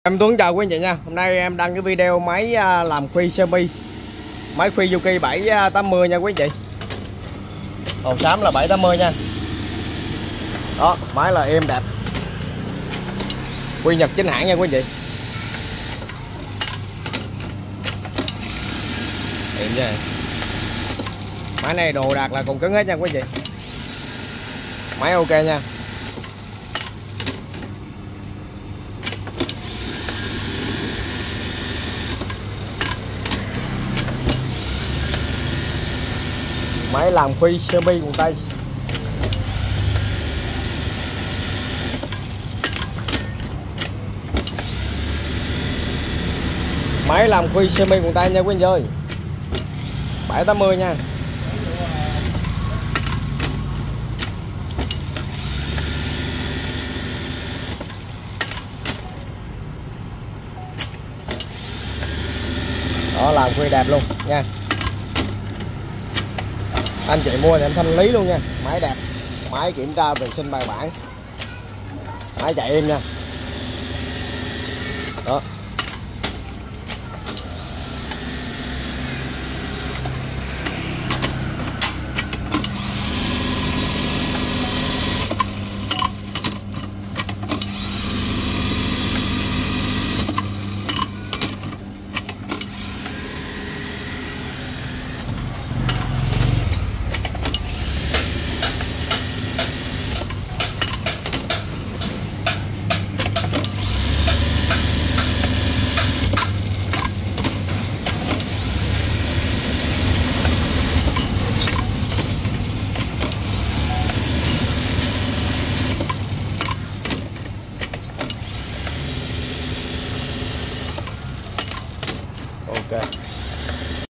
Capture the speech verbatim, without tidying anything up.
Em Tuấn chào quý anh chị nha. Hôm nay em đăng cái video máy làm khuy semi, máy khuy Yuki bảy tám mươi nha quý anh chị. Màu xám là bảy tám mươi nha. Đó, máy là êm đẹp, khuy Nhật chính hãng nha quý anh chị. Êm nha. Máy này đồ đạc là còn cứng hết nha quý anh chị. Máy ok nha. Máy làm khuy semi quần tây. Máy làm khuy semi quần tây nha quý anh ơi. bảy tám mươi nha. Đó, làm khuy đẹp luôn nha. Anh chị mua thì em thanh lý luôn nha. Máy đẹp, máy kiểm tra vệ sinh bài bản, máy chạy êm nha. Đó. Ok.